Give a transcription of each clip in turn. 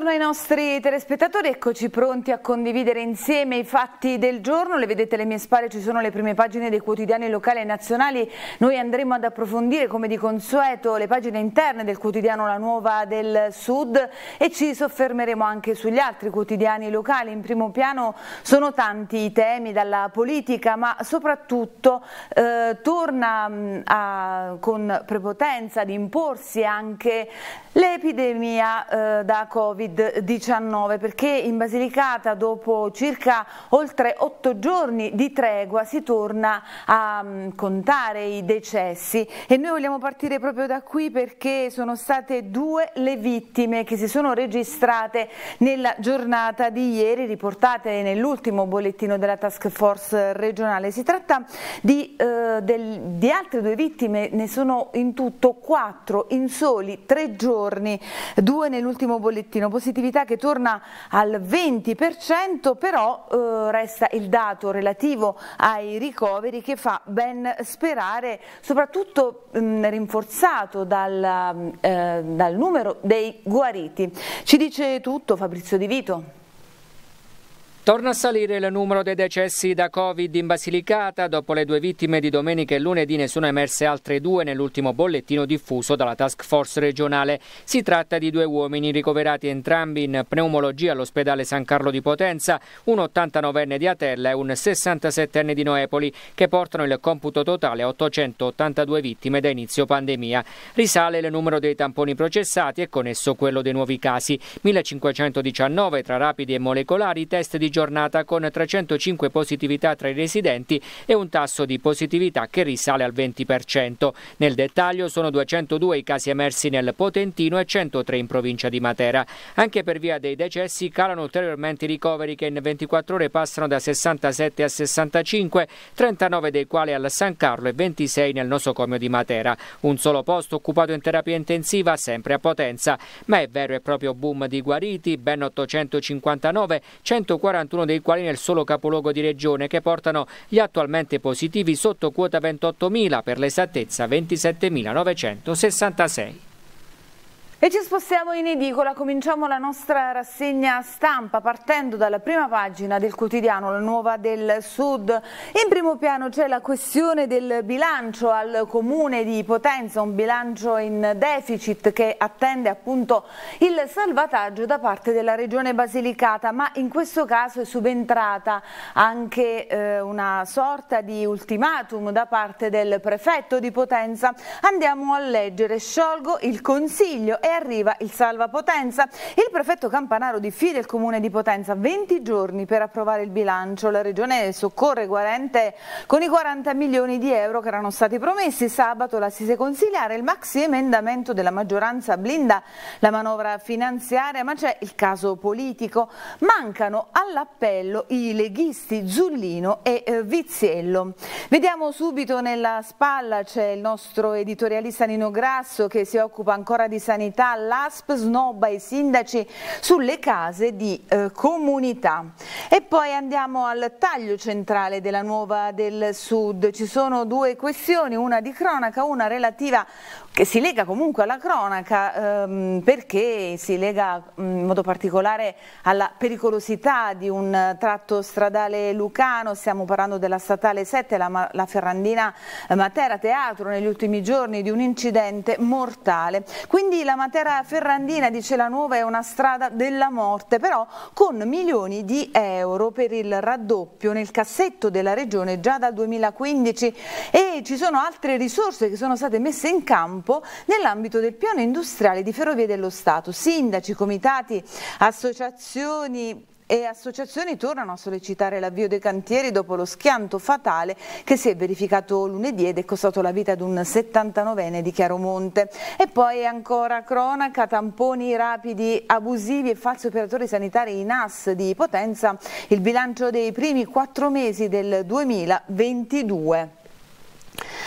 Buongiorno ai nostri telespettatori, eccoci pronti a condividere insieme i fatti del giorno. Le vedete alle mie spalle, ci sono le prime pagine dei quotidiani locali e nazionali. Noi andremo ad approfondire come di consueto le pagine interne del quotidiano La Nuova del Sud e ci soffermeremo anche sugli altri quotidiani locali. In primo piano sono tanti i temi, dalla politica ma soprattutto torna con prepotenza ad imporsi anche l'epidemia da Covid-19, perché in Basilicata dopo circa oltre 8 giorni di tregua si torna a contare i decessi e noi vogliamo partire proprio da qui perché sono state 2 le vittime che si sono registrate nella giornata di ieri, riportate nell'ultimo bollettino della task force regionale. Si tratta di altre 2 vittime, ne sono in tutto 4 in soli 3 giorni, 2 nell'ultimo bollettino. Positività che torna al 20%, però resta il dato relativo ai ricoveri che fa ben sperare, soprattutto rinforzato dal numero dei guariti. Ci dice tutto Fabrizio Di Vito. Torna a salire il numero dei decessi da Covid in Basilicata. Dopo le 2 vittime di domenica e lunedì ne sono emerse altre 2 nell'ultimo bollettino diffuso dalla task force regionale. Si tratta di 2 uomini ricoverati entrambi in pneumologia all'ospedale San Carlo di Potenza, un 89enne di Atella e un 67enne di Noepoli, che portano il computo totale a 882 vittime da inizio pandemia. Risale il numero dei tamponi processati e con esso quello dei nuovi casi, 1519 tra rapidi e molecolari, test di giornata con 305 positività tra i residenti e un tasso di positività che risale al 20%. Nel dettaglio sono 202 i casi emersi nel Potentino e 103 in provincia di Matera. Anche per via dei decessi calano ulteriormente i ricoveri che in 24 ore passano da 67 a 65, 39 dei quali al San Carlo e 26 nel nosocomio di Matera. Un solo posto occupato in terapia intensiva sempre a Potenza, ma è vero e proprio boom di guariti, ben 859, 141 dei quali nel solo capoluogo di regione, che portano gli attualmente positivi sotto quota 28.000, per l'esattezza 27.966. E ci spostiamo in edicola, cominciamo la nostra rassegna stampa partendo dalla prima pagina del quotidiano La Nuova del Sud. In primo piano c'è la questione del bilancio al comune di Potenza, un bilancio in deficit che attende appunto il salvataggio da parte della regione Basilicata, ma in questo caso è subentrata anche una sorta di ultimatum da parte del prefetto di Potenza. Andiamo a leggere: sciolgo il consiglio e arriva il salva Potenza. Il prefetto Campanaro diffida il comune di Potenza, 20 giorni per approvare il bilancio. La regione soccorre Guarente con i 40 milioni di euro che erano stati promessi. Sabato l'assise consiliare, il maxi emendamento della maggioranza blinda la manovra finanziaria, ma c'è il caso politico. Mancano all'appello i leghisti Zullino e Viziello. Vediamo subito nella spalla c'è il nostro editorialista Nino Grasso che si occupa ancora di sanità. L'ASP snobba i sindaci sulle case di comunità. E poi andiamo al taglio centrale della Nuova del Sud. Ci sono 2 questioni, una di cronaca, una relativa che si lega comunque alla cronaca perché si lega in modo particolare alla pericolosità di un tratto stradale lucano. Stiamo parlando della statale 7, la Ferrandina Matera, teatro negli ultimi giorni di un incidente mortale. Quindi la Matera Ferrandina, dice La Nuova, è una strada della morte, però con milioni di euro per il raddoppio nel cassetto della regione già dal 2015 e ci sono altre risorse che sono state messe in campo nell'ambito del piano industriale di Ferrovie dello Stato. Sindaci, comitati, associazioni tornano a sollecitare l'avvio dei cantieri dopo lo schianto fatale che si è verificato lunedì ed è costato la vita ad un 79enne di Chiaromonte. E poi ancora cronaca, tamponi rapidi abusivi e falsi operatori sanitari in AS di Potenza, il bilancio dei primi 4 mesi del 2022.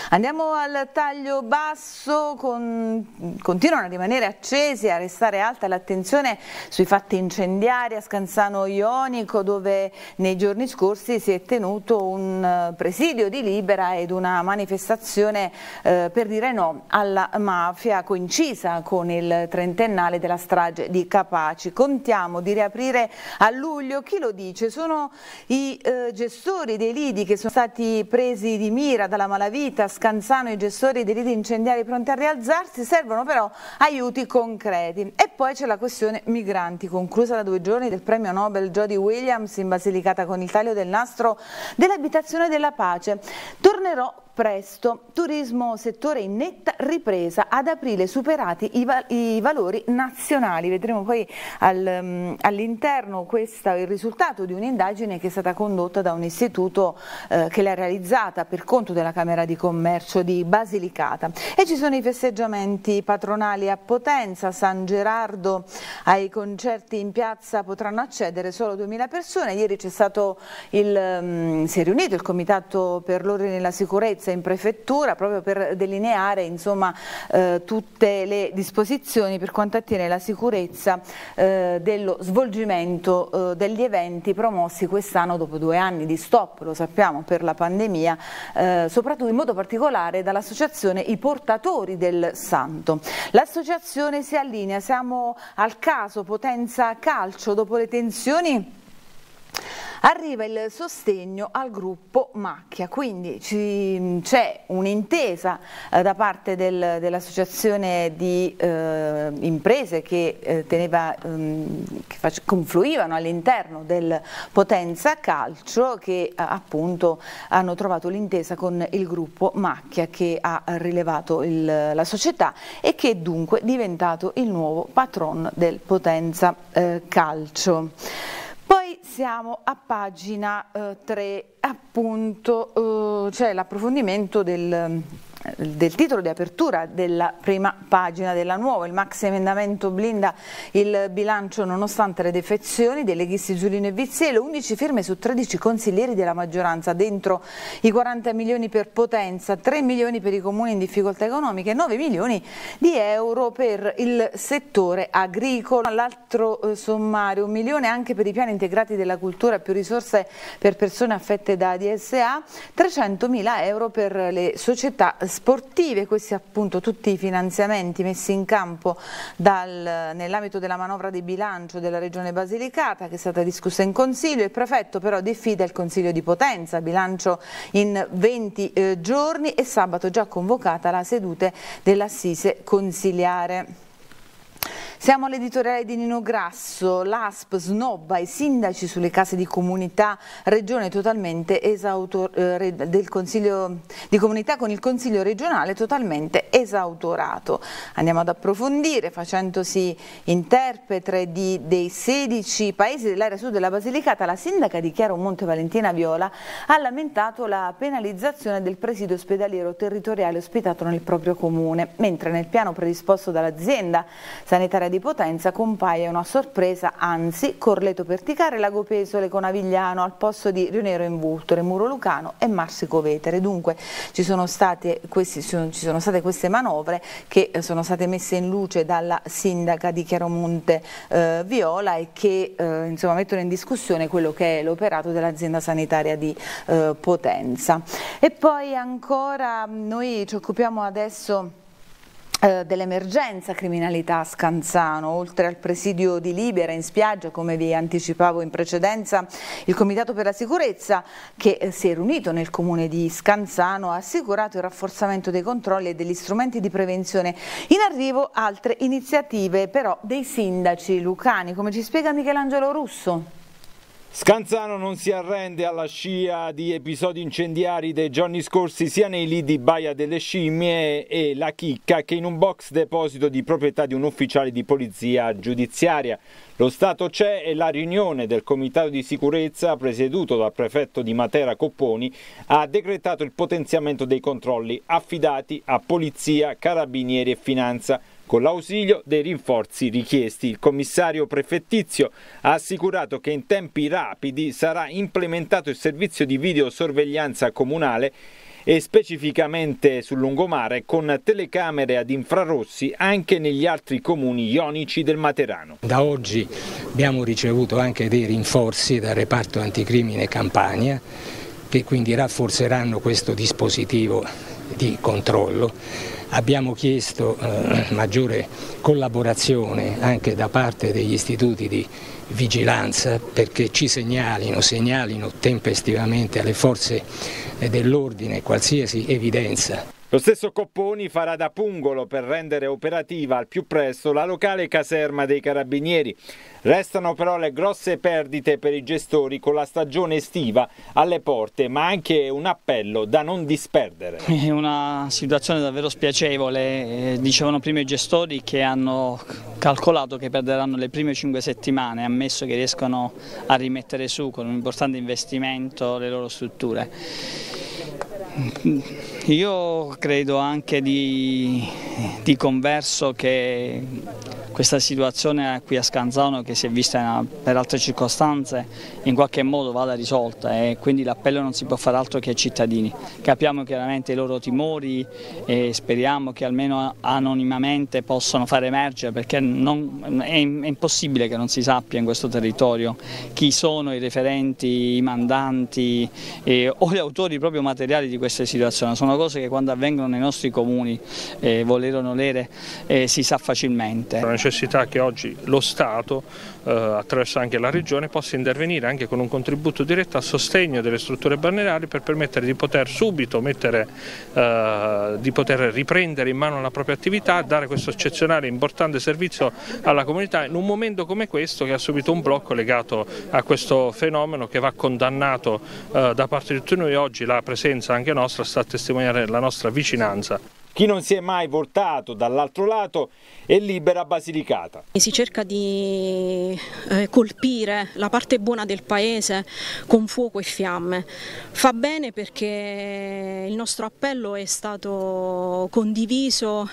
Andiamo al taglio basso, continuano a rimanere accesi, a restare alta l'attenzione sui fatti incendiari a Scanzano Jonico, dove nei giorni scorsi si è tenuto un presidio di Libera ed una manifestazione per dire no alla mafia, coincisa con il trentennale della strage di Capaci. Contiamo di riaprire a luglio, chi lo dice? Sono i gestori dei lidi che sono stati presi di mira dalla malavita a Scanzano, i gestori dei lidi incendiari pronti a rialzarsi, servono però aiuti concreti. E poi c'è la questione migranti, conclusa da 2 giorni del premio Nobel Jody Williams in Basilicata con il taglio del nastro dell'abitazione della pace. Tornerò presto, turismo settore in netta ripresa, ad aprile superati i valori nazionali. Vedremo poi all'interno questo è il risultato di un'indagine che è stata condotta da un istituto che l'ha realizzata per conto della Camera di Commercio di Basilicata. E ci sono i festeggiamenti patronali a Potenza, San Gerardo, ai concerti in piazza potranno accedere solo 2000 persone. Ieri c'è stato si è riunito il Comitato per l'Ordine e la Sicurezza in prefettura proprio per delineare insomma tutte le disposizioni per quanto attiene la sicurezza dello svolgimento degli eventi promossi quest'anno dopo 2 anni di stop, lo sappiamo, per la pandemia, soprattutto in modo particolare dall'associazione I Portatori del Santo. L'associazione si allinea, siamo al caso Potenza Calcio, dopo le tensioni arriva il sostegno al gruppo Macchia, quindi c'è un'intesa da parte dell'associazione di imprese che confluivano all'interno del Potenza Calcio, che appunto hanno trovato l'intesa con il gruppo Macchia, che ha rilevato la società e che è dunque diventato il nuovo patron del Potenza Calcio. Poi siamo a pagina 3, appunto c'è l'approfondimento del titolo di apertura della prima pagina della Nuova. Il maxi emendamento blinda il bilancio nonostante le defezioni dei leghisti Giulino e Vizzello, 11 firme su 13 consiglieri della maggioranza, dentro i 40 milioni per Potenza, 3 milioni per i comuni in difficoltà economiche e 9 milioni di euro per il settore agricolo. L'altro sommario, 1 milione anche per i piani integrati della cultura, più risorse per persone affette da DSA, 300.000 euro per le società sportive. Questi appunto tutti i finanziamenti messi in campo nell'ambito della manovra di bilancio della Regione Basilicata, che è stata discussa in Consiglio. Il prefetto però diffida il Consiglio di Potenza, bilancio in 20 giorni e sabato già convocata la seduta dell'assise consiliare. Siamo all'editoriale di Nino Grasso, l'ASP snobba i sindaci sulle case di comunità, regione totalmente del Consiglio di comunità con il Consiglio regionale totalmente esautorato. Andiamo ad approfondire facendosi interprete dei 16 paesi dell'area sud della Basilicata. La sindaca di Chiaromonte Valentina Viola ha lamentato la penalizzazione del presidio ospedaliero territoriale ospitato nel proprio comune, mentre nel piano predisposto dall'azienda sanitaria di Potenza compaia una sorpresa, anzi Corleto Perticare, Lago Pesole con Avigliano al posto di Rionero in Vultore, Muro Lucano e Marsico Vetere. Dunque ci sono state queste manovre che sono state messe in luce dalla sindaca di Chiaromonte Viola e che insomma mettono in discussione quello che è l'operato dell'azienda sanitaria di Potenza. E poi ancora noi ci occupiamo adesso dell'emergenza criminalità a Scanzano. Oltre al presidio di Libera in spiaggia, come vi anticipavo in precedenza, il Comitato per la Sicurezza, che si è riunito nel comune di Scanzano, ha assicurato il rafforzamento dei controlli e degli strumenti di prevenzione. In arrivo altre iniziative però dei sindaci lucani, come ci spiega Michelangelo Russo. Scanzano non si arrende alla scia di episodi incendiari dei giorni scorsi sia nei lidi Baia delle Scimmie e La Chicca che in un box deposito di proprietà di un ufficiale di polizia giudiziaria. Lo Stato c'è e la riunione del Comitato di Sicurezza, presieduto dal prefetto di Matera Copponi, ha decretato il potenziamento dei controlli affidati a Polizia, Carabinieri e Finanza, con l'ausilio dei rinforzi richiesti. Il commissario prefettizio ha assicurato che in tempi rapidi sarà implementato il servizio di videosorveglianza comunale e specificamente sul lungomare con telecamere ad infrarossi anche negli altri comuni ionici del Materano. Da oggi abbiamo ricevuto anche dei rinforzi dal reparto anticrimine Campania, che quindi rafforzeranno questo dispositivo di controllo. Abbiamo chiesto maggiore collaborazione anche da parte degli istituti di vigilanza perché ci segnalino tempestivamente alle forze dell'ordine qualsiasi evidenza. Lo stesso Copponi farà da pungolo per rendere operativa al più presto la locale caserma dei Carabinieri. Restano però le grosse perdite per i gestori con la stagione estiva alle porte, ma anche un appello da non disperdere. È una situazione davvero spiacevole, dicevano prima i gestori che hanno calcolato che perderanno le prime 5 settimane, ammesso che riescano a rimettere su con un importante investimento le loro strutture. Io credo anche di converso che questa situazione qui a Scanzano, che si è vista per altre circostanze, in qualche modo vada risolta e quindi l'appello non si può fare altro che ai cittadini. Capiamo chiaramente i loro timori e speriamo che almeno anonimamente possano far emergere, perché è impossibile che non si sappia in questo territorio chi sono i referenti, i mandanti o gli autori proprio materiali di queste situazioni. Sono cose che quando avvengono nei nostri comuni, volere o nolere, si sa facilmente. La necessità che oggi lo Stato, attraverso anche la Regione, possa intervenire anche con un contributo diretto a sostegno delle strutture balneari per permettere di poter subito di poter riprendere in mano la propria attività, dare questo eccezionale e importante servizio alla comunità in un momento come questo che ha subito un blocco legato a questo fenomeno che va condannato da parte di tutti noi. Oggi la presenza anche nostra sta a testimoniare la nostra vicinanza. Chi non si è mai voltato dall'altro lato è libera Basilicata. Si cerca di colpire la parte buona del paese con fuoco e fiamme. Fa bene perché il nostro appello è stato condiviso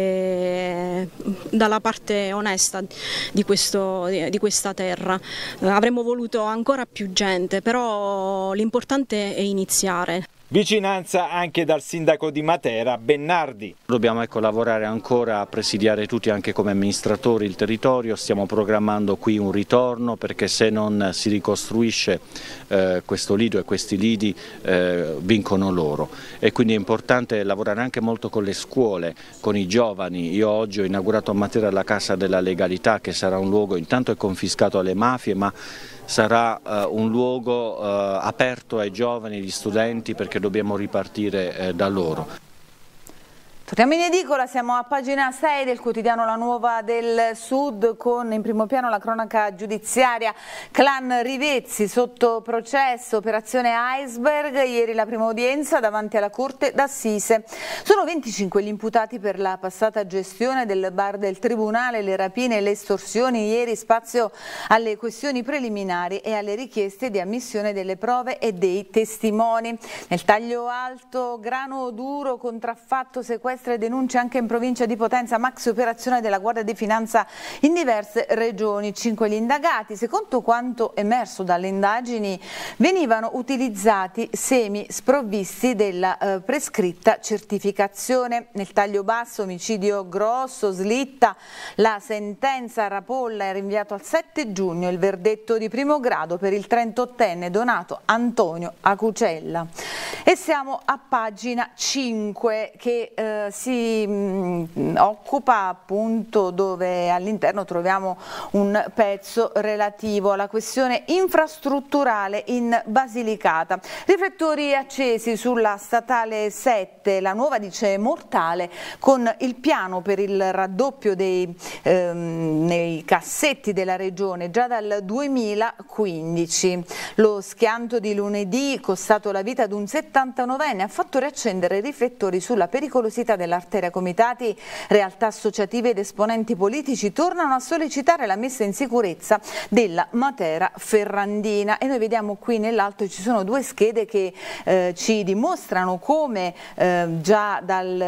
dalla parte onesta di questa terra. Avremmo voluto ancora più gente, però l'importante è iniziare. Vicinanza anche dal sindaco di Matera, Bennardi. Dobbiamo lavorare ancora a presidiare tutti anche come amministratori il territorio, stiamo programmando qui un ritorno perché se non si ricostruisce questo lido e questi lidi vincono loro e quindi è importante lavorare anche molto con le scuole, con i giovani. Io oggi ho inaugurato a Matera la Casa della Legalità, che sarà un luogo intanto è confiscato alle mafie, ma sarà un luogo aperto ai giovani, agli studenti, perché dobbiamo ripartire da loro. Torniamo in edicola, siamo a pagina 6 del quotidiano La Nuova del Sud con in primo piano la cronaca giudiziaria. Clan Rivezzi sotto processo, operazione Iceberg, ieri la prima udienza davanti alla Corte d'Assise. Sono 25 gli imputati per la passata gestione del bar del Tribunale, le rapine e le estorsioni, ieri spazio alle questioni preliminari e alle richieste di ammissione delle prove e dei testimoni. Nel taglio alto, grano duro, contraffatto, sequestro e denunce anche in provincia di Potenza, maxi operazione della Guardia di Finanza in diverse regioni. 5 gli indagati. Secondo quanto emerso dalle indagini, venivano utilizzati semi sprovvisti della prescritta certificazione. Nel taglio basso, omicidio grosso, slitta la sentenza, Rapolla è rinviato al 7 giugno il verdetto di primo grado per il 38enne Donato Antonio Acucella. E siamo a pagina 5 che si occupa appunto, dove all'interno troviamo un pezzo relativo alla questione infrastrutturale in Basilicata. Riflettori accesi sulla statale 7, la nuova dice mortale, con il piano per il raddoppio nei cassetti della regione già dal 2015. Lo schianto di lunedì, costato la vita ad un 79enne, ha fatto riaccendere i riflettori sulla pericolosità dell'arteria. Comitati, realtà associative ed esponenti politici tornano a sollecitare la messa in sicurezza della Matera Ferrandina, e noi vediamo qui nell'alto ci sono due schede che ci dimostrano come già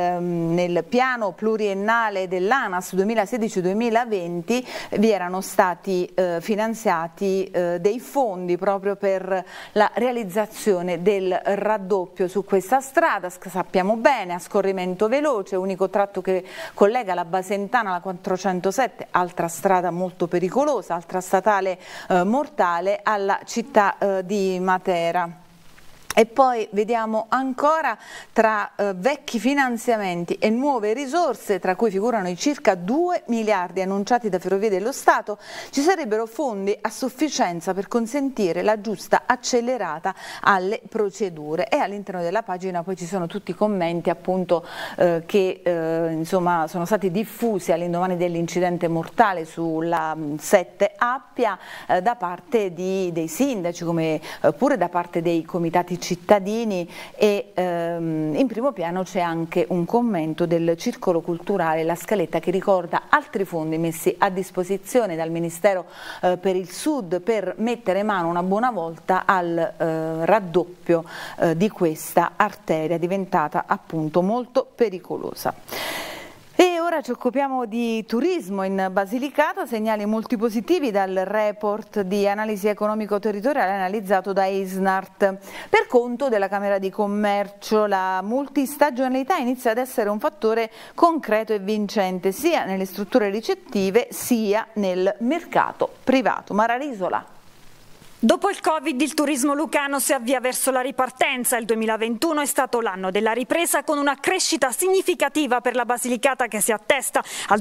nel piano pluriennale dell'ANAS 2016-2020 vi erano stati finanziati dei fondi proprio per la realizzazione del raddoppio su questa strada. Sappiamo bene, a scorrimento veloce, unico tratto che collega la Basentana alla 407, altra strada molto pericolosa, altra statale mortale, alla città di Matera. E poi vediamo ancora tra vecchi finanziamenti e nuove risorse, tra cui figurano i circa 2 miliardi annunciati da Ferrovie dello Stato, ci sarebbero fondi a sufficienza per consentire la giusta accelerata alle procedure. E all'interno della pagina poi ci sono tutti i commenti appunto che insomma sono stati diffusi all'indomani dell'incidente mortale sulla 7 Appia da parte dei sindaci, come pure da parte dei comitati cittadini, e in primo piano c'è anche un commento del Circolo Culturale La Scaletta che ricorda altri fondi messi a disposizione dal Ministero per il Sud per mettere mano una buona volta al raddoppio di questa arteria diventata appunto molto pericolosa. E ora ci occupiamo di turismo in Basilicata, segnali molti positivi dal report di analisi economico-territoriale analizzato da Isnart. Per conto della Camera di Commercio, la multistagionalità inizia ad essere un fattore concreto e vincente sia nelle strutture ricettive sia nel mercato privato. Mara Risola. Dopo il Covid il turismo lucano si avvia verso la ripartenza. Il 2021 è stato l'anno della ripresa con una crescita significativa per la Basilicata che si attesta al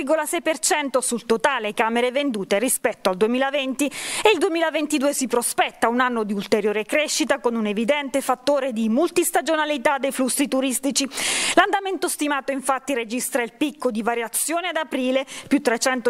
12,6% sul totale camere vendute rispetto al 2020, e il 2022 si prospetta un anno di ulteriore crescita con un evidente fattore di multistagionalità dei flussi turistici. L'andamento stimato infatti registra il picco di variazione ad aprile, più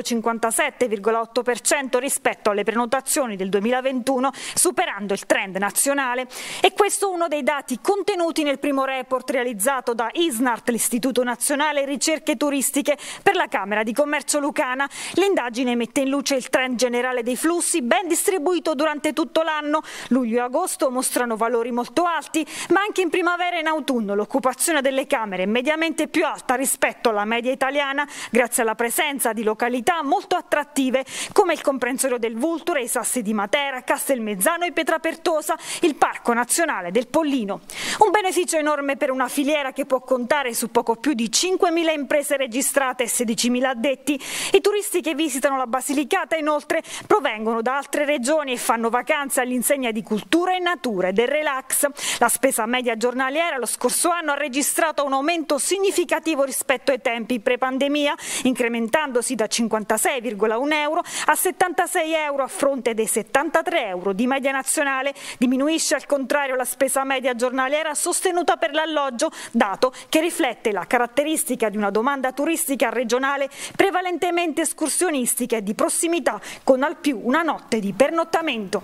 357,8% rispetto alle prenotazioni del 2020, superando il trend nazionale. E questo è uno dei dati contenuti nel primo report realizzato da Isnart, l'Istituto Nazionale Ricerche Turistiche, per la Camera di Commercio lucana. L'indagine mette in luce il trend generale dei flussi ben distribuito durante tutto l'anno. Luglio e agosto mostrano valori molto alti, ma anche in primavera e in autunno l'occupazione delle camere è mediamente più alta rispetto alla media italiana, grazie alla presenza di località molto attrattive come il comprensorio del Vulture, i Sassi di Matera, Castelmezzano e Pietrapertosa, il Parco Nazionale del Pollino. Un beneficio enorme per una filiera che può contare su poco più di 5.000 imprese registrate e 16.000 addetti. I turisti che visitano la Basilicata inoltre provengono da altre regioni e fanno vacanze all'insegna di cultura e natura e del relax. La spesa media giornaliera lo scorso anno ha registrato un aumento significativo rispetto ai tempi pre-pandemia, incrementandosi da 56,1 euro a 76 euro a fronte dei 73 euro di media nazionale. Diminuisce al contrario la spesa media giornaliera sostenuta per l'alloggio, dato che riflette la caratteristica di una domanda turistica regionale prevalentemente escursionistica e di prossimità, con al più una notte di pernottamento.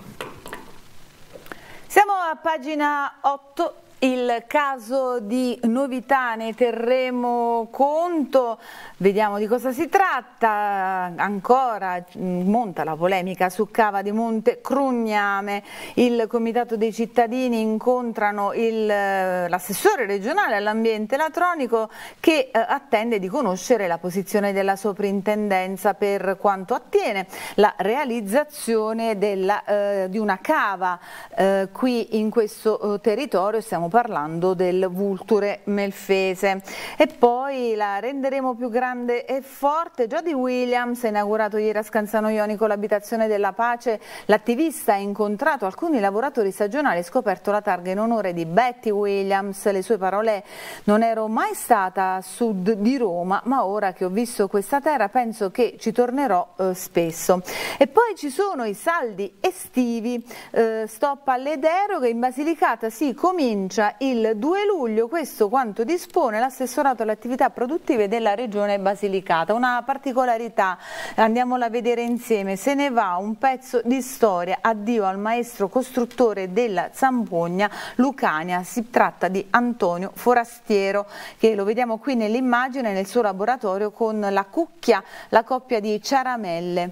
Siamo a pagina 8. Il caso di novità, ne terremo conto, vediamo di cosa si tratta. Ancora monta la polemica su Cava di Monte Crugname. Il Comitato dei Cittadini incontrano l'assessore regionale all'ambiente Latronico, che attende di conoscere la posizione della soprintendenza per quanto attiene la realizzazione di una cava qui in questo territorio. Stiamo parlando del Vulture Melfese. E poi la renderemo più grande e forte. Jody Williams ha inaugurato ieri a Scanzano Jonico l'abitazione della pace. L'attivista ha incontrato alcuni lavoratori stagionali e scoperto la targa in onore di Betty Williams. Le sue parole: non ero mai stata a sud di Roma, ma ora che ho visto questa terra penso che ci tornerò spesso. E poi ci sono i saldi estivi, stop alle deroghe. In Basilicata si comincia comincia il 2 luglio, questo quanto dispone l'assessorato alle attività produttive della regione Basilicata. Una particolarità, andiamola a vedere insieme, se ne va un pezzo di storia, addio al maestro costruttore della Zampogna Lucania, si tratta di Antonio Forastiero, che lo vediamo qui nell'immagine nel suo laboratorio con la cucchia, la coppia di ciaramelle.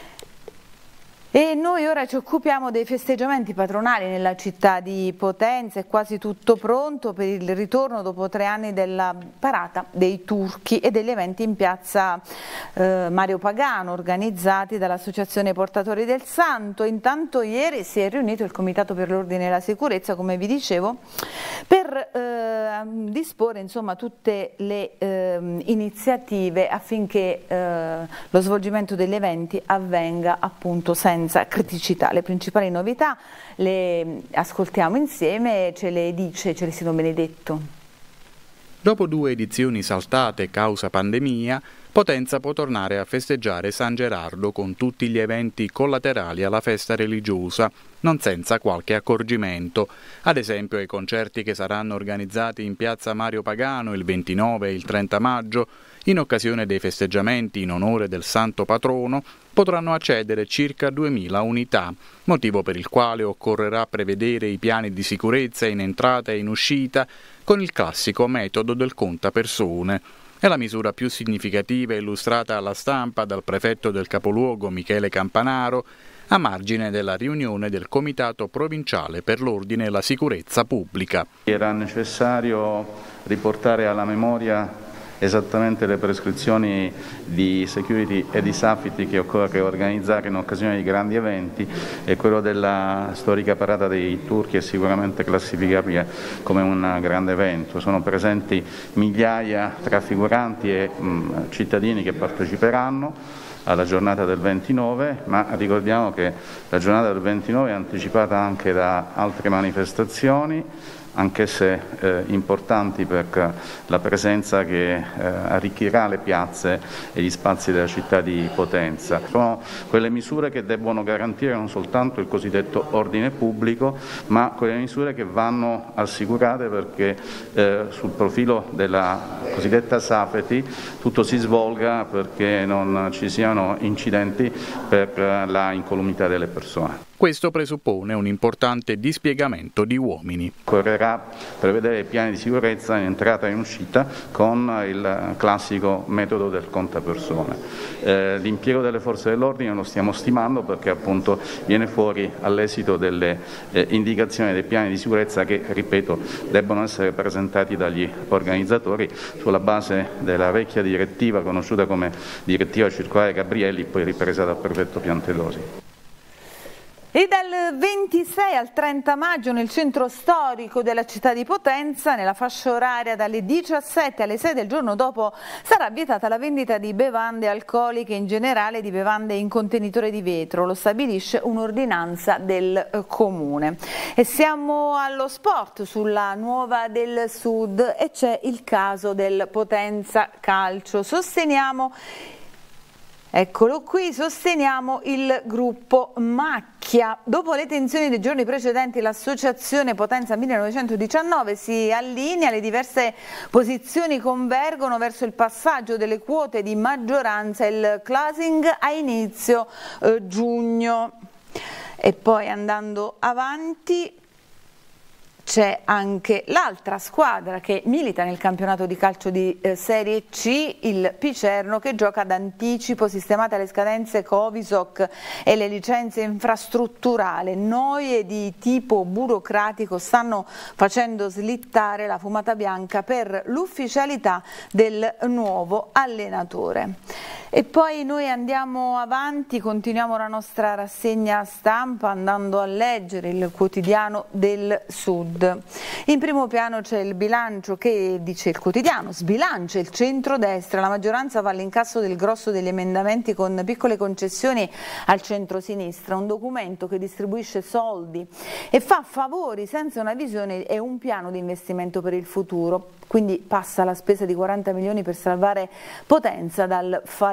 E noi ora ci occupiamo dei festeggiamenti patronali nella città di Potenza, è quasi tutto pronto per il ritorno dopo 3 anni della parata dei turchi e degli eventi in piazza Mario Pagano organizzati dall'Associazione Portatori del Santo. Intanto ieri si è riunito il Comitato per l'Ordine e la Sicurezza, come vi dicevo, per disporre insomma tutte le iniziative affinché lo svolgimento degli eventi avvenga appunto senza criticità. Le principali novità le ascoltiamo insieme, ce le dice Celestino Benedetto. Dopo 2 edizioni saltate causa pandemia, Potenza può tornare a festeggiare San Gerardo con tutti gli eventi collaterali alla festa religiosa, non senza qualche accorgimento. Ad esempio i concerti che saranno organizzati in piazza Mario Pagano il 29 e il 30 maggio, in occasione dei festeggiamenti in onore del santo patrono, potranno accedere circa 2000 unità, motivo per il quale occorrerà prevedere i piani di sicurezza in entrata e in uscita con il classico metodo del contapersone. È la misura più significativa illustrata alla stampa dal prefetto del capoluogo Michele Campanaro a margine della riunione del Comitato Provinciale per l'Ordine e la Sicurezza Pubblica. Era necessario riportare alla memoria esattamente le prescrizioni di security e di safety che occorre organizzare in occasione di grandi eventi, e quello della storica parata dei turchi è sicuramente classificabile come un grande evento. Sono presenti migliaia tra figuranti e cittadini che parteciperanno alla giornata del 29, ma ricordiamo che la giornata del 29 è anticipata anche da altre manifestazioni, anche se importanti per la presenza che arricchirà le piazze e gli spazi della città di Potenza. Sono quelle misure che debbono garantire non soltanto il cosiddetto ordine pubblico, ma quelle misure che vanno assicurate perché sul profilo della cosiddetta safety tutto si svolga perché non ci siano incidenti per la incolumità delle persone. Questo presuppone un importante dispiegamento di uomini. Occorrerà prevedere piani di sicurezza in entrata e in uscita con il classico metodo del contapersone. L'impiego delle forze dell'ordine lo stiamo stimando perché appunto viene fuori all'esito delle indicazioni dei piani di sicurezza che, ripeto, debbono essere presentati dagli organizzatori sulla base della vecchia direttiva conosciuta come direttiva circolare Gabrielli, poi ripresa dal prefetto Piantedosi. E dal 26 al 30 maggio nel centro storico della città di Potenza, nella fascia oraria dalle 17 alle 6 del giorno dopo, sarà vietata la vendita di bevande alcoliche e in generale di bevande in contenitore di vetro. Lo stabilisce un'ordinanza del Comune. E siamo allo sport sulla Nuova del Sud e c'è il caso del Potenza Calcio. Eccolo qui, sosteniamo il gruppo Macchia. Dopo le tensioni dei giorni precedenti l'associazione Potenza 1919 si allinea, le diverse posizioni convergono verso il passaggio delle quote di maggioranza e il closing a inizio giugno. E poi andando avanti c'è anche l'altra squadra che milita nel campionato di calcio di Serie C, il Picerno, che gioca d'anticipo, sistemate le scadenze Covisoc e le licenze infrastrutturali. Noie di tipo burocratico stanno facendo slittare la fumata bianca per l'ufficialità del nuovo allenatore. E poi noi andiamo avanti, continuiamo la nostra rassegna stampa andando a leggere il Quotidiano del Sud. In primo piano c'è il bilancio che, dice il quotidiano, sbilancia il centrodestra, la maggioranza va all'incasso del grosso degli emendamenti con piccole concessioni al centrosinistra, un documento che distribuisce soldi e fa favori senza una visione e un piano di investimento per il futuro. Quindi passa la spesa di 40 milioni per salvare Potenza dal fallimento.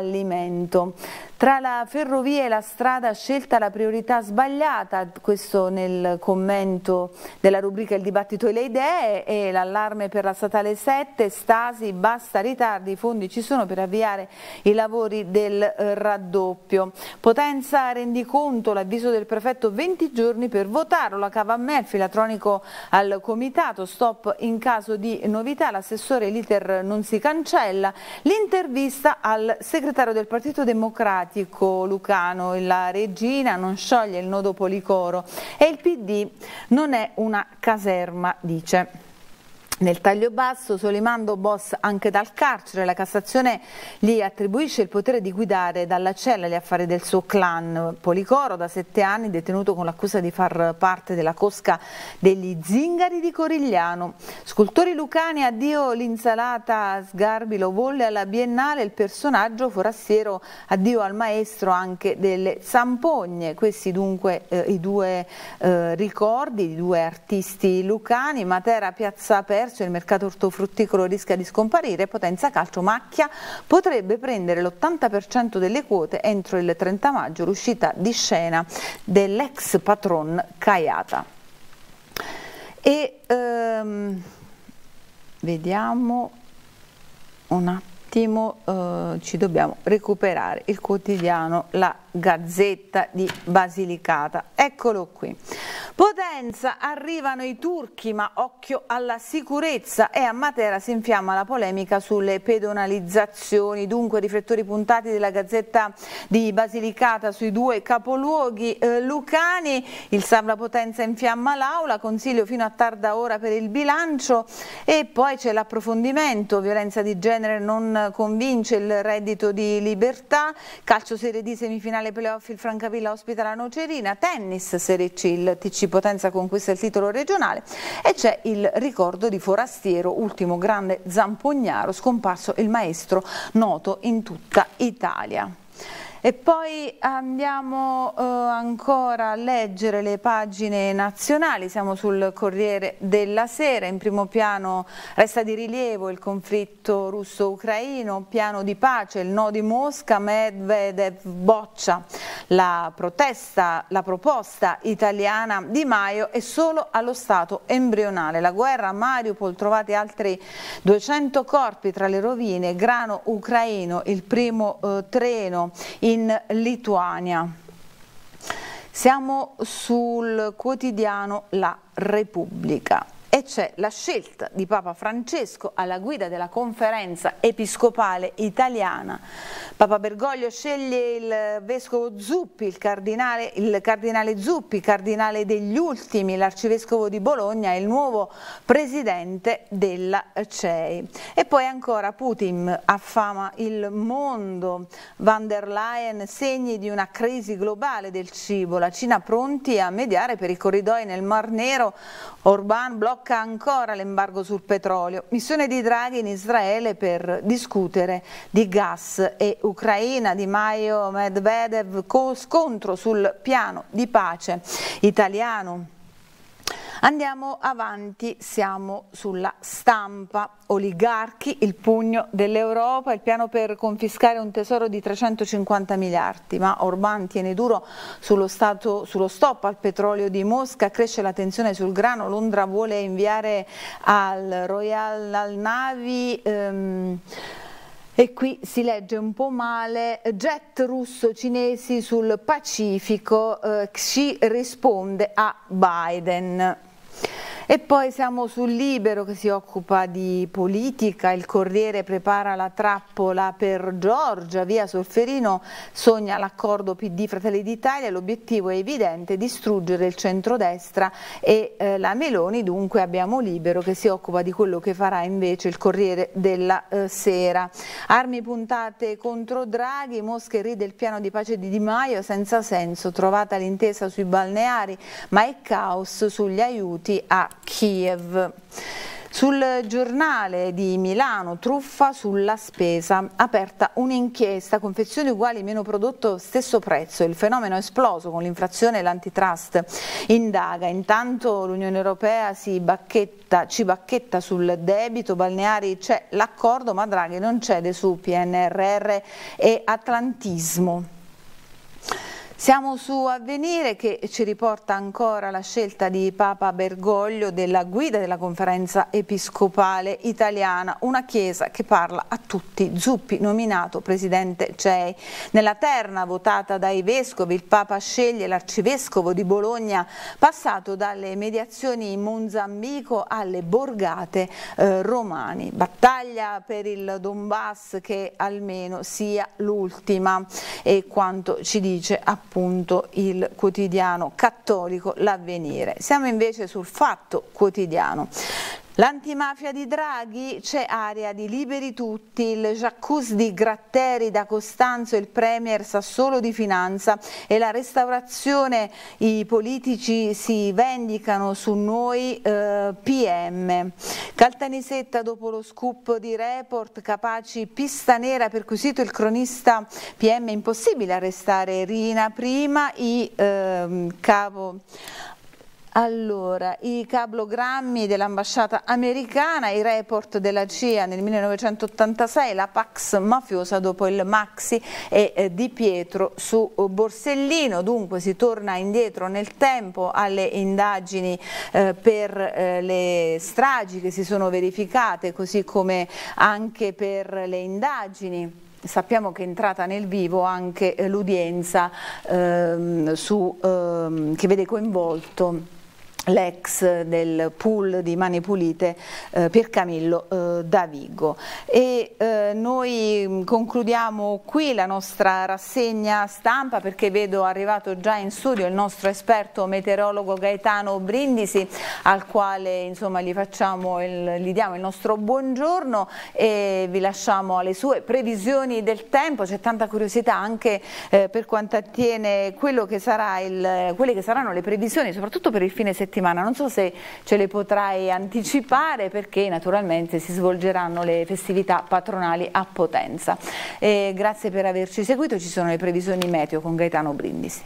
fallimento. Tra la ferrovia e la strada scelta la priorità sbagliata, questo nel commento della rubrica Il dibattito e le idee, e l'allarme per la statale 7, Stasi, basta ritardi, i fondi ci sono per avviare i lavori del raddoppio. Potenza rendiconto, l'avviso del prefetto 20 giorni per votarlo, la cava a me, il filatronico al comitato, stop in caso di novità, l'assessore, l'iter non si cancella, l'intervista al segretario del Partito Democratico Lucano, la regina non scioglie il nodo Policoro e il PD non è una caserma, dice. Nel taglio basso, Solimando boss anche dal carcere, la Cassazione gli attribuisce il potere di guidare dalla cella gli affari del suo clan. Policoro da 7 anni detenuto con l'accusa di far parte della cosca degli zingari di Corigliano. Scultori lucani, addio l'insalata Sgarbi lo volle alla Biennale, il personaggio forastiero, addio al maestro anche delle zampogne. Questi dunque i due ricordi di due artisti lucani. Matera, Piazza Perso, il mercato ortofrutticolo rischia di scomparire, Potenza Calcio macchia potrebbe prendere l'80% delle quote entro il 30 maggio, l'uscita di scena dell'ex patron Caiata. E vediamo un attimo, ci dobbiamo recuperare il quotidiano La Gazzetta di Basilicata, eccolo qui. Potenza, arrivano i turchi ma occhio alla sicurezza, e a Matera si infiamma la polemica sulle pedonalizzazioni, dunque riflettori puntati della Gazzetta di Basilicata sui due capoluoghi lucani. Il Sabla Potenza infiamma l'aula, consiglio fino a tarda ora per il bilancio, e poi c'è l'approfondimento, violenza di genere non convince il reddito di libertà, calcio Serie D semifinale playoff, il Francavilla ospita la Nocerina, tennis Serie C, il TC Potenza conquista il titolo regionale, e c'è il ricordo di Forastiero, ultimo grande zampognaro, scomparso il maestro noto in tutta Italia. E poi andiamo ancora a leggere le pagine nazionali, siamo sul Corriere della Sera, in primo piano resta di rilievo il conflitto russo-ucraino, piano di pace, il no di Mosca, Medvedev boccia la proposta italiana, Di Maio è solo allo stato embrionale, la guerra a Mariupol, trovati altri 200 corpi tra le rovine, grano ucraino, il primo treno in Lituania. Siamo sul quotidiano La Repubblica e c'è la scelta di Papa Francesco alla guida della Conferenza Episcopale Italiana. Papa Bergoglio sceglie il vescovo Zuppi, il cardinale Zuppi, cardinale degli ultimi, l'arcivescovo di Bologna è il nuovo presidente della CEI. E poi ancora Putin affama il mondo, van der Leyen, segni di una crisi globale del cibo, la Cina pronti a mediare per i corridoi nel Mar Nero, Orbán blocca ancora l'embargo sul petrolio, missione di Draghi in Israele per discutere di gas e Ucraina, Di Maio, Medvedev, scontro sul piano di pace italiano. Andiamo avanti, siamo sulla Stampa. Oligarchi, il pugno dell'Europa, il piano per confiscare un tesoro di 350 miliardi, ma Orbán tiene duro sullo stop al petrolio di Mosca, cresce la tensione sul grano, Londra vuole inviare al Royal Navy, e qui si legge un po' male, jet russo-cinesi sul Pacifico, Xi risponde a Biden. E poi siamo sul Libero che si occupa di politica, il Corriere prepara la trappola per Giorgia, via Solferino sogna l'accordo PD Fratelli d'Italia, l'obiettivo è evidente, distruggere il centrodestra e la Meloni, dunque abbiamo Libero che si occupa di quello che farà invece il Corriere della Sera. Armi puntate contro Draghi, Mosca ride il piano di pace di Di Maio, senza senso, trovata l'intesa sui balneari, ma è caos sugli aiuti a Kiev. Sul Giornale di Milano, truffa sulla spesa, aperta un'inchiesta, confezioni uguali meno prodotto stesso prezzo, il fenomeno è esploso con l'infrazione e l'antitrust indaga, intanto l'Unione Europea ci bacchetta sul debito, balneari c'è l'accordo ma Draghi non cede su PNRR e atlantismo. Siamo su Avvenire che ci riporta ancora la scelta di Papa Bergoglio della guida della conferenza episcopale italiana, una chiesa che parla a tutti, Zuppi nominato presidente CEI. Nella terna votata dai vescovi il Papa sceglie l'arcivescovo di Bologna, passato dalle mediazioni in Mozambico alle borgate romani. Battaglia per il Donbass che almeno sia l'ultima, e quanto ci dice appunto il quotidiano cattolico L'Avvenire. Siamo invece sul Fatto Quotidiano. L'antimafia di Draghi, c'è area di liberi tutti, il jacuzzi di Gratteri da Costanzo, il premier sa solo di finanza e la restaurazione, i politici si vendicano su noi PM. Caltanissetta dopo lo scoop di Report, Capaci pista nera, perquisito il cronista PM, impossibile arrestare Rina prima, i cablogrammi dell'ambasciata americana, i report della CIA nel 1986, la Pax mafiosa dopo il Maxi e Di Pietro su Borsellino. Dunque si torna indietro nel tempo alle indagini per le stragi che si sono verificate, così come anche per le indagini. Sappiamo che è entrata nel vivo anche l'udienza che vede coinvolto l'ex del pool di Mani Pulite Piercamillo Davigo. E noi concludiamo qui la nostra rassegna stampa, perché vedo arrivato già in studio il nostro esperto meteorologo Gaetano Brindisi, al quale insomma gli diamo il nostro buongiorno e vi lasciamo alle sue previsioni del tempo. C'è tanta curiosità anche per quanto attiene quelle che saranno le previsioni, soprattutto per il fine settimana. Non so se ce le potrai anticipare, perché naturalmente si svolgeranno le festività patronali a Potenza. Grazie per averci seguito, ci sono le previsioni meteo con Gaetano Brindisi.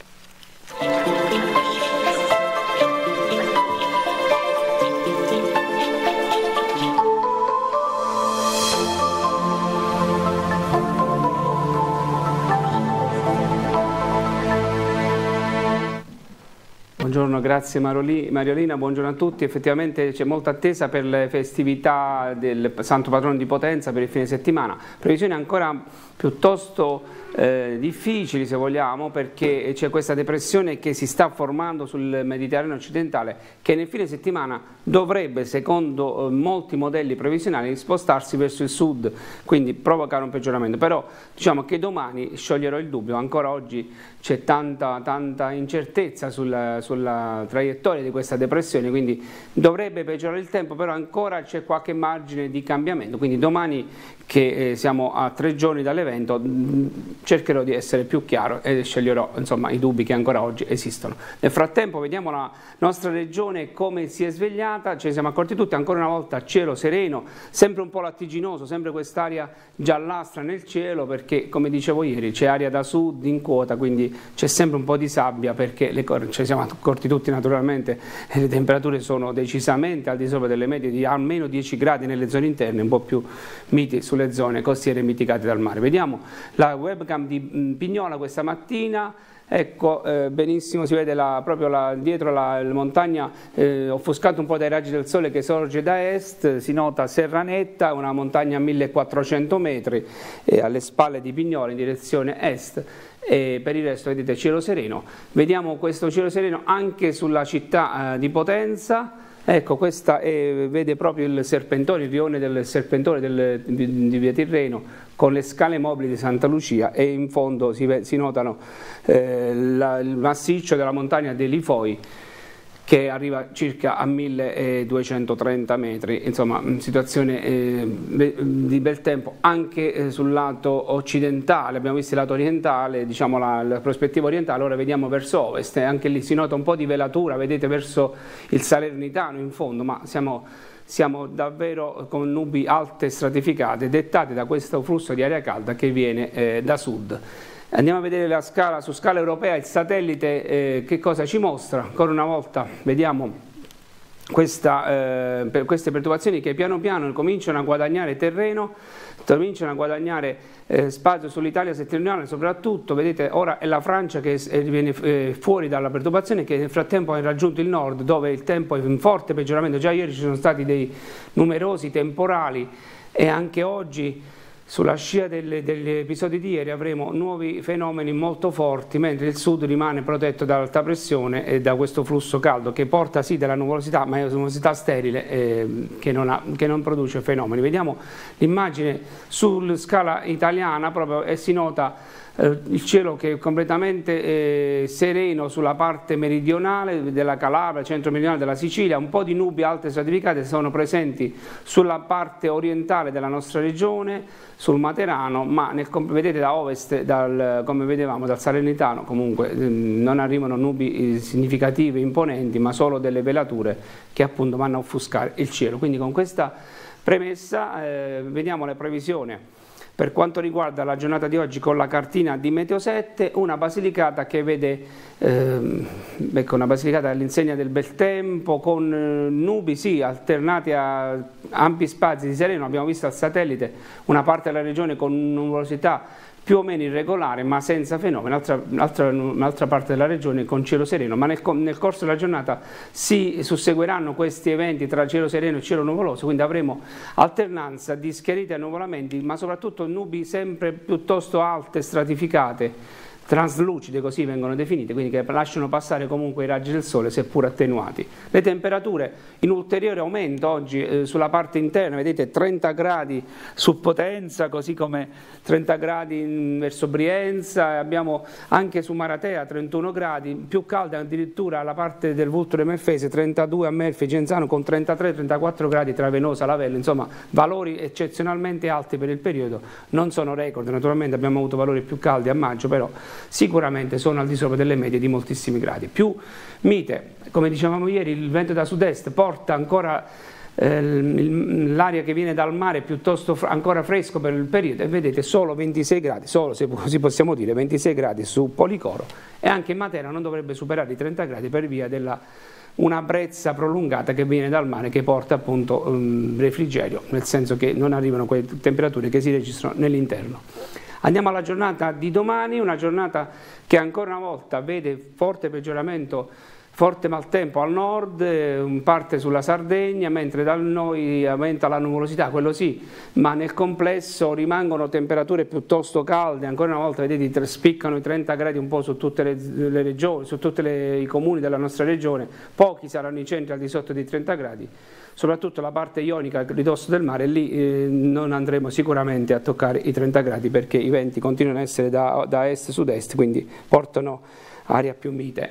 Buongiorno, grazie Mariolina, buongiorno a tutti. Effettivamente c'è molta attesa per le festività del Santo Patrono di Potenza per il fine settimana. Previsioni ancora piuttosto difficili, se vogliamo, perché c'è questa depressione che si sta formando sul Mediterraneo occidentale, che nel fine settimana dovrebbe, secondo molti modelli previsionali, spostarsi verso il sud, quindi provocare un peggioramento. Però diciamo che domani scioglierò il dubbio, ancora oggi c'è tanta incertezza sulla traiettoria di questa depressione, quindi dovrebbe peggiorare il tempo, però ancora c'è qualche margine di cambiamento. Quindi domani, che siamo a 3 giorni dall'evento, cercherò di essere più chiaro e sceglierò insomma i dubbi che ancora oggi esistono. Nel frattempo vediamo la nostra regione come si è svegliata, ci siamo accorti tutti, ancora una volta cielo sereno, sempre un po' lattiginoso, sempre quest'aria giallastra nel cielo, perché come dicevo ieri c'è aria da sud in quota, quindi c'è sempre un po' di sabbia, perché ci siamo accorti tutti naturalmente, le temperature sono decisamente al di sopra delle medie di almeno 10 gradi nelle zone interne, un po' più miti sulle zone costiere mitigate dal mare. Vediamo la webcam di Pignola questa mattina. Ecco, benissimo, si vede dietro la montagna offuscata un po' dai raggi del sole che sorge da est, si nota Serranetta, una montagna a 1400 metri alle spalle di Pignola in direzione est. E per il resto vedete cielo sereno. Vediamo questo cielo sereno anche sulla città di Potenza. Ecco, questa vede proprio il Serpentone, il rione del Serpentone di Via Tirreno, con le scale mobili di Santa Lucia, e in fondo si notano il massiccio della montagna dei Lifoi, che arriva circa a 1230 metri, insomma situazione di bel tempo anche sul lato occidentale. Abbiamo visto il lato orientale, diciamo la prospettiva orientale, ora vediamo verso ovest, e anche lì si nota un po' di velatura, vedete, verso il Salernitano in fondo, ma siamo siamo davvero con nubi alte stratificate dettate da questo flusso di aria calda che viene da sud. Andiamo a vedere la scala, su scala europea il satellite che cosa ci mostra. Ancora una volta vediamo queste perturbazioni che piano piano cominciano a guadagnare terreno, cominciano a guadagnare spazio sull'Italia settentrionale soprattutto. Vedete, ora è la Francia che viene fuori dalla perturbazione, che nel frattempo ha raggiunto il nord, dove il tempo è in forte peggioramento. Già ieri ci sono stati dei numerosi temporali e anche oggi, sulla scia degli episodi di ieri, avremo nuovi fenomeni molto forti, mentre il sud rimane protetto dall'alta pressione e da questo flusso caldo che porta sì della nuvolosità, ma è una nuvolosità sterile che non produce fenomeni. Vediamo l'immagine sulla scala italiana proprio, e si nota il cielo che è completamente sereno sulla parte meridionale della Calabria, centro meridionale della Sicilia. Un po' di nubi alte stratificate sono presenti sulla parte orientale della nostra regione, sul Materano, ma vedete da ovest, come vedevamo dal Salernitano, comunque non arrivano nubi significative, imponenti, ma solo delle velature che appunto vanno a offuscare il cielo. Quindi con questa premessa vediamo la previsione per quanto riguarda la giornata di oggi con la cartina di Meteo 7, una Basilicata che vede una Basilicata all'insegna del bel tempo, con nubi sì alternati a ampi spazi di sereno. Abbiamo visto al satellite una parte della regione con nuvolosità più o meno irregolare ma senza fenomeni, un'altra parte della regione con cielo sereno, ma nel corso della giornata si susseguiranno questi eventi tra cielo sereno e cielo nuvoloso, quindi avremo alternanza di schiarite e nuvolamenti, ma soprattutto nubi sempre piuttosto alte, stratificate, traslucide così vengono definite, quindi che lasciano passare comunque i raggi del sole seppur attenuati. Le temperature in ulteriore aumento oggi sulla parte interna, vedete 30 gradi su Potenza, così come 30 gradi verso Brienza, abbiamo anche su Maratea 31 gradi, più calda addirittura la parte del Vulture Melfese, 32 a Melfi, Genzano con 33-34 gradi tra Venosa e Lavello, insomma valori eccezionalmente alti per il periodo, non sono record, naturalmente abbiamo avuto valori più caldi a maggio, però sicuramente sono al di sopra delle medie di moltissimi gradi. Più mite, come dicevamo ieri, il vento da sud-est porta ancora l'aria che viene dal mare piuttosto ancora fresco per il periodo, e vedete solo 26 gradi, solo se così possiamo dire 26 gradi su Policoro, e anche in Matera non dovrebbe superare i 30 gradi per via della una brezza prolungata che viene dal mare, che porta appunto refrigerio, nel senso che non arrivano quelle temperature che si registrano nell'interno. Andiamo alla giornata di domani, una giornata che ancora una volta vede forte peggioramento, forte maltempo al nord, parte sulla Sardegna, mentre da noi aumenta la nuvolosità, quello sì, ma nel complesso rimangono temperature piuttosto calde. Ancora una volta vedete spiccano i 30 gradi un po' su tutte le regioni, su tutti i comuni della nostra regione, pochi saranno i centri al di sotto dei 30 gradi. Soprattutto la parte ionica, il ridosso del mare, lì non andremo sicuramente a toccare i 30 gradi perché i venti continuano a essere da est-sud-est, quindi portano aria più mite.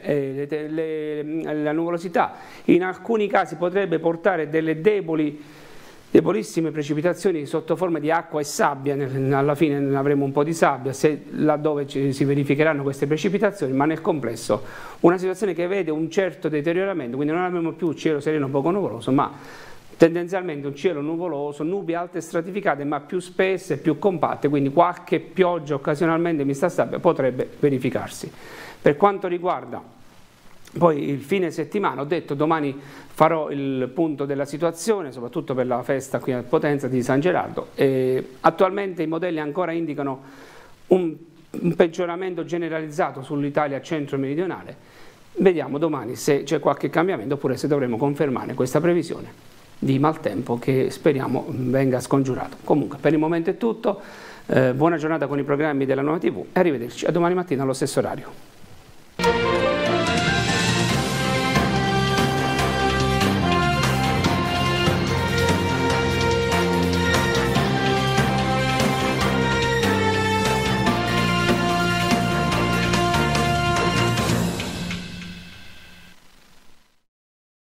La nuvolosità in alcuni casi potrebbe portare delle debolissime precipitazioni sotto forma di acqua e sabbia, alla fine avremo un po' di sabbia laddove si verificheranno queste precipitazioni, ma nel complesso una situazione che vede un certo deterioramento, quindi non avremo più cielo sereno poco nuvoloso, ma tendenzialmente un cielo nuvoloso, nubi alte stratificate ma più spesse, più compatte, quindi qualche pioggia occasionalmente mista a sabbia potrebbe verificarsi. Per quanto riguarda poi il fine settimana, ho detto domani farò il punto della situazione, soprattutto per la festa qui a Potenza di San Gerardo. Attualmente i modelli ancora indicano un peggioramento generalizzato sull'Italia centro-meridionale. Vediamo domani se c'è qualche cambiamento oppure se dovremo confermare questa previsione di maltempo che speriamo venga scongiurato. Comunque per il momento è tutto, buona giornata con i programmi della Nuova TV e arrivederci a domani mattina allo stesso orario.